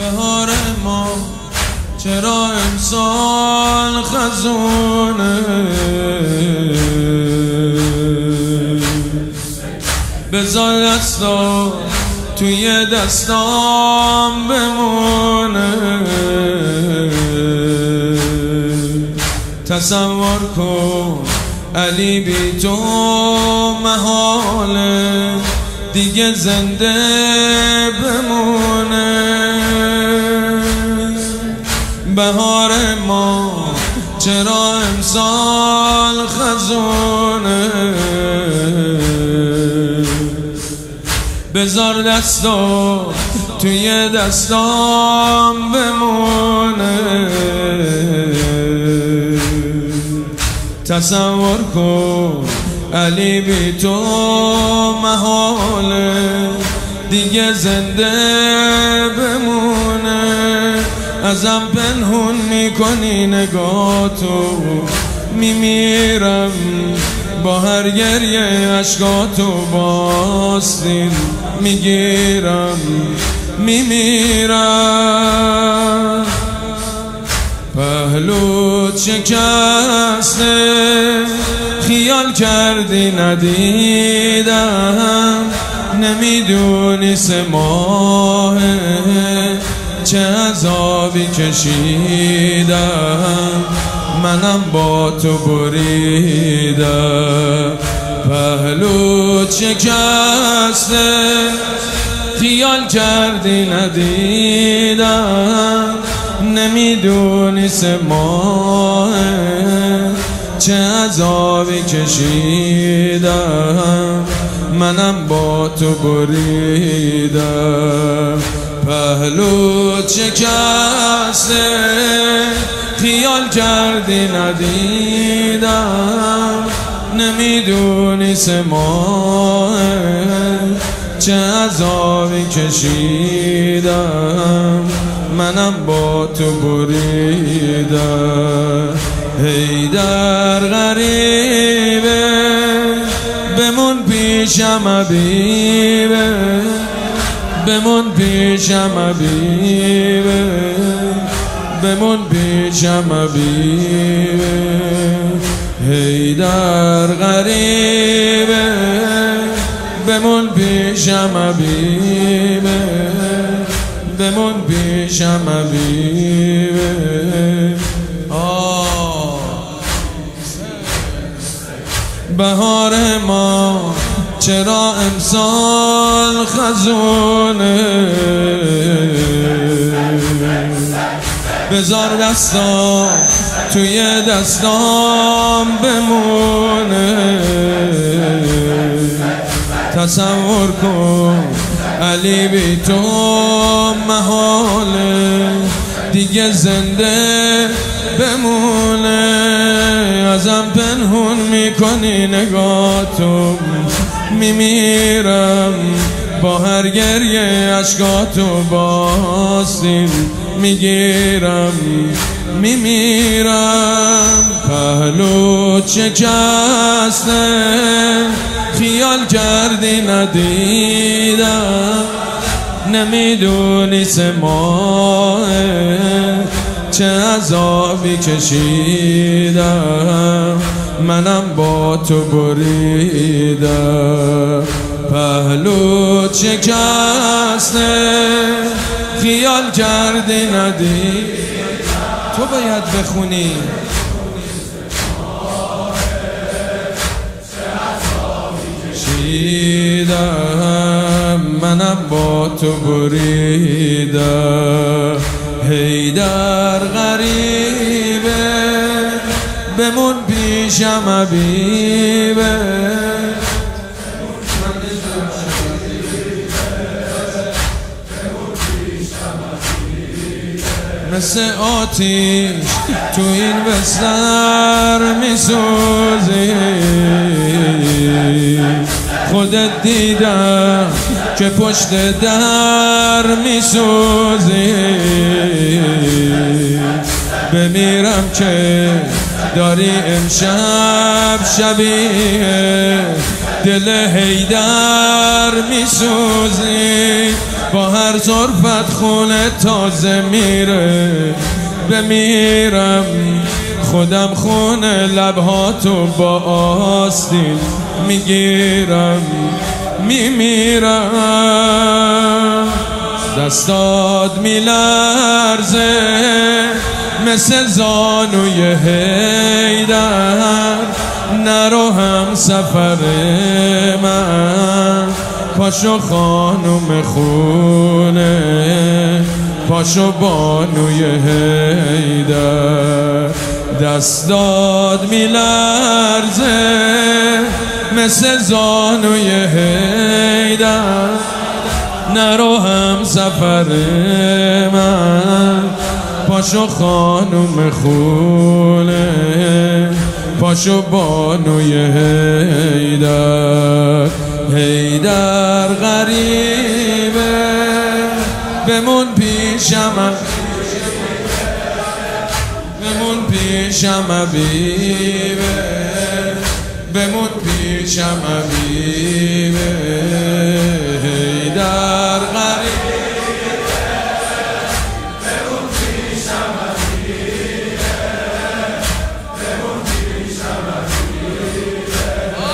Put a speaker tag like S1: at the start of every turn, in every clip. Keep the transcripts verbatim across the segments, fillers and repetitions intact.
S1: بهار ما چرا امسال خزونه، بذار دستا توی دستام بمونه. تصور کن علی بی تو محاله دیگه زنده بمونه. بهار ما چرا امسال خزونه، بذار دستا توی دستام بمونه. تصور کن علی بی تو محاله دیگه زنده بمونه. ازم پنهون میکنی نگاه تو، میمیرم با هر گریه عشقاتو، باستین میگیرم میمیرم. پهلوت شکسته خیال کردی ندیدم، نمیدونی سه ماهه چه عذابی کشیدم، منم با تو بریدم. پهلوت شکسته خیال کردی ندیدم، نمیدونی سه ماهه چه عذابی کشیدم، منم با تو بریدم. پهلوت شکسته خیال کردی ندیدم، نمیدونی سه ماهه چه عذابی کشیدم، منم با تو بریدم. هیدر غریبه بمون پیشم حبیبه، بمون پیشم حبیبه، بمون پیشم حبیبه. هیدر غریبه بمون پیشم حبیبه، بمون پیشم حبیبه. بهار ما چرا امسال خزونه، بذار دستا توی دستام بمونه. تصور کن علی بی تو محاله دیگه زنده بمونه. ازم پنهون میکنی نگاه تو، میمیرم با هر گریه عشقاتو، باستین میگیرم میمیرم. پهلوت شکسته خیال کردی ندیدم، نمیدونی سه ماهه چه عذابی کشیدم، منم با تو بریدم. پهلوت شکسته خیال کردی ندیدم. تو باید بخونی. شیدم منم با تو بریدم. هیدر غریبه بمون پیشم حبیبه، مثل آتیش تو این بستر میسوزی، خودت دیدم که پشت در میسوزی. بمیرم که داری امشب شبیه دل هیدر میسوزی. با هر ظرفت خونه تازه میره. بمیرم خودم خونه لبهاتو با آستین میگیرم میمیرم. دستات میلرزه مثل زانوی حیدر. نرو هم سفر من پاشو خانم خونه، پاشو بانوی حیدر. دستات میلرزه مثل زانوی حیدر. نرو هم سفر من پاشو خانم خونه، پاشو بانوی حیدر. حیدر غریبه بمون پیشم، بمون پیشم حبیبه، بمون پیشم حبیبه. حیدر غریبه بمون پیشم حبیبه، بمون پیشم حبیبه.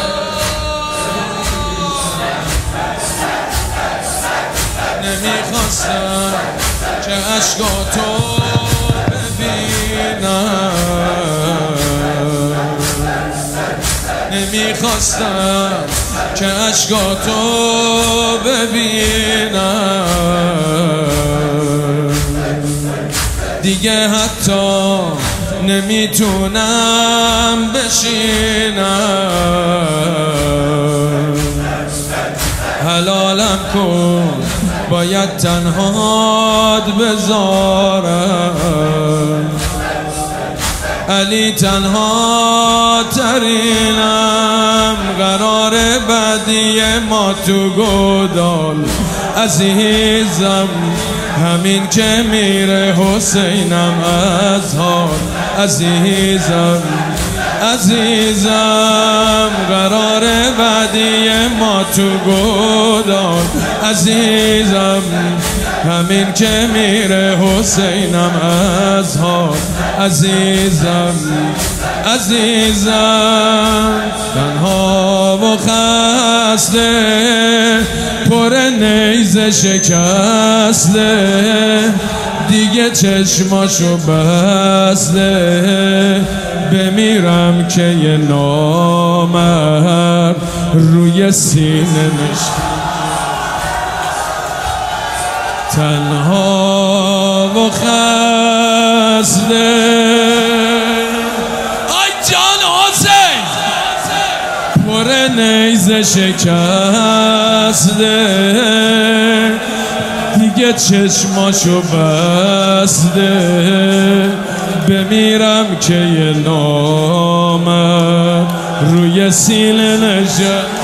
S1: نمیخواستم که عشقاتو ببینم، نمیخواستم که عشقاتو ببینم. دیگه حتی نمیتونم بشینم. حلالم کن باید تنهات بذارم. علی تنها ترینم، قرار بعدی ما تو گودال عزیزم. همین که میره حسینم از حال عزیزم، عزیزم. قرار بعدی ما تو گودال عزیزم. همین که میره حسینم از حال عزیزم، عزیزم. تنها و خسته پر نیزه شکسته، دیگه چشماشو بسته. بمیرم که یه نامرد روی سینه نشسته. تنها و خسته. آی جان حسین پر نیزه شکسته، دیگه چشماشو بسته. بمیرم که یه نامرد روی سینه نشسته.